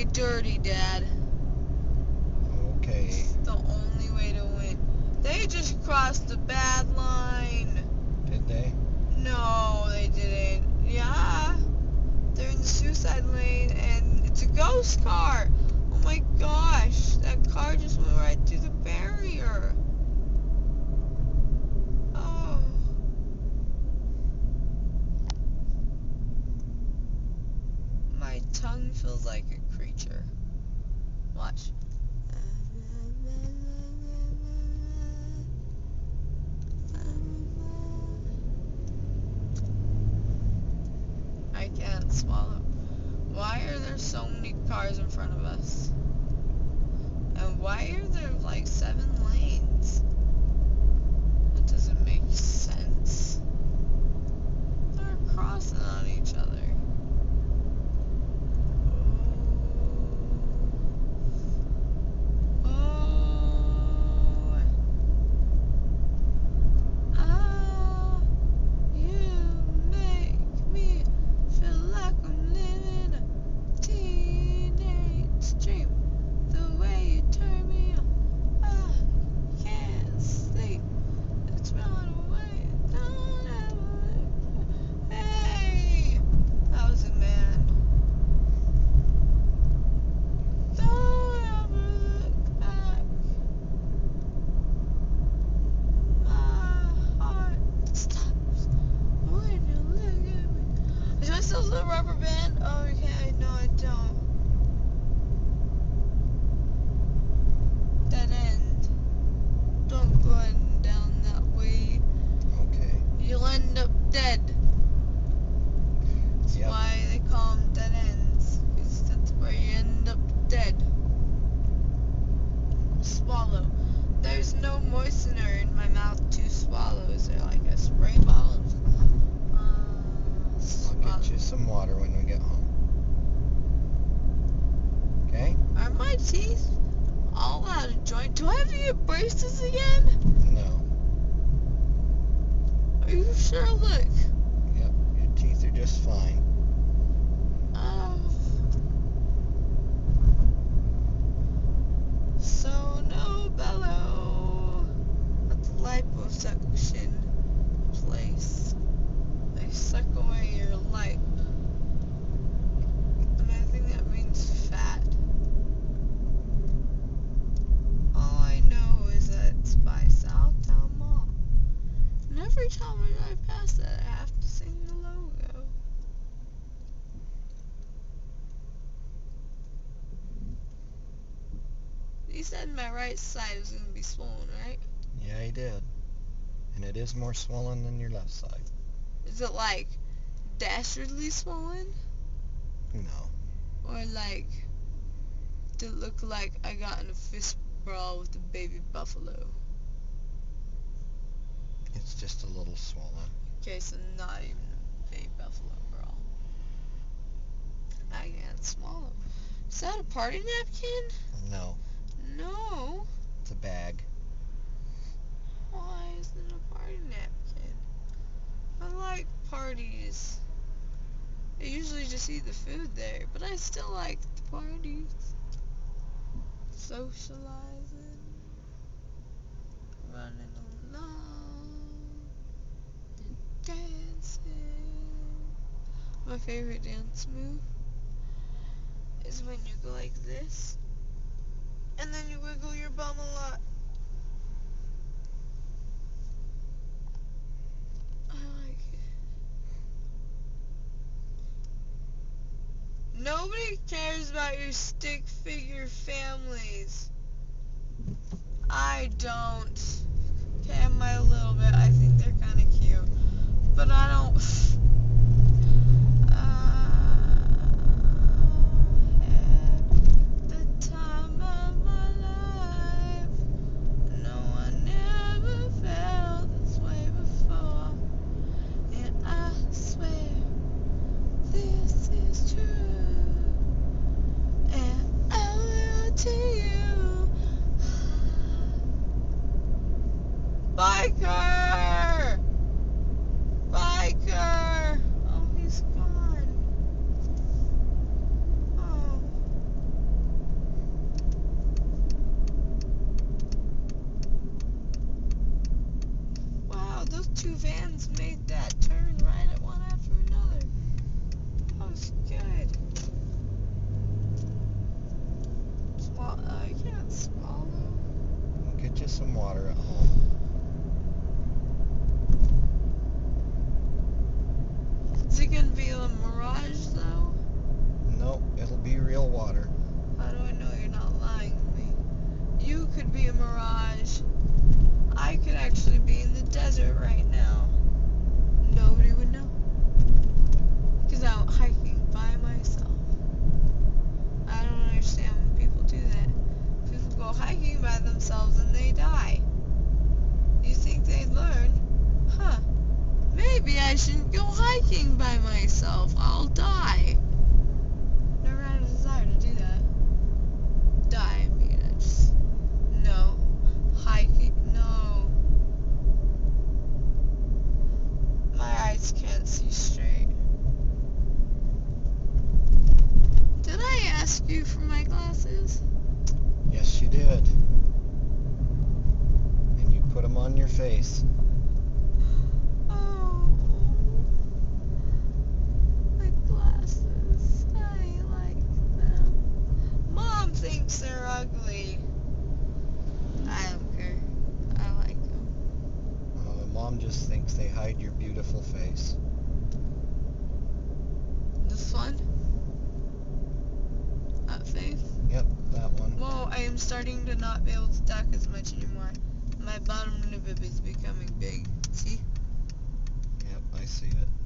dirty, Dad. Okay. It's the only way to win. They just crossed the bad line. Did they? No, they didn't. Yeah. They're in the suicide lane, and it's a ghost car. Oh my gosh. That car just went right through the barrier. Oh. My tongue feels like a creature. Watch. I can't swallow. Why are there so many cars in front of us? And why are there like 7 lanes? That doesn't make sense. They're crossing on each other. The rubber band? Oh, okay, no, I don't. Dead end. Don't go down that way. Okay. You'll end up dead. That's why they call them dead ends. Because that's where you end up dead. Swallow. There's no moistener in my mouth to swallow. Is there like a spray bottle? I'll get you some water when we get home. Okay? Are my teeth all out of joint? Do I have to get braces again? No. Are you sure? Look. Yep, your teeth are just fine. So no bellow at the liposuction place. They suck away your life. And I think that means fat. All I know is that it's by Southtown Mall. And every time I drive past that, I have to sing the logo. He said my right side was going to be swollen, right? Yeah, he did. And it is more swollen than your left side. Is it like dastardly swollen? No. Or like, did it look like I got in a fist brawl with a baby buffalo? It's just a little swollen. Okay, so not even a baby buffalo brawl. I can't swallow. Is that a party napkin? No. No. It's a bag. Why isn't it a party napkin? I like parties. I usually just eat the food there, but I still like the parties. Socializing. Running along. And dancing. My favorite dance move is when you go like this, and then you wiggle your bum a lot. I like it. Nobody cares about your stick figure families. I don't. Okay, I might a little bit. I think they're kind of cute. But I don't. The time of my life. No one ever felt this way before. And I swear this is true. And I will to you. Biker! Biker! some water at home. Is it gonna be a mirage though? Nope, it'll be real water. How do I know you're not lying to me? You could be a mirage. I could actually be in the desert right now. Nobody would know. Because I'm hiking by myself. I don't understand when people do that. People go hiking by themselves and they die. You think they'd learn? Huh. Maybe I shouldn't go hiking by myself. I'll die. Never had a desire to do that. Die, I mean, I just... No. Hiking, no. My eyes can't see straight. Did I ask you for my glasses? Yes, you did. And you put them on your face. Oh, my glasses. I like them. Mom thinks they're ugly. I don't care. I like them. Mom just thinks they hide your beautiful face. This one? That face? Yep, that one. Whoa, I am starting to not be able to duck as much anymore. My bottom lip is becoming big. See? Yep, I see it.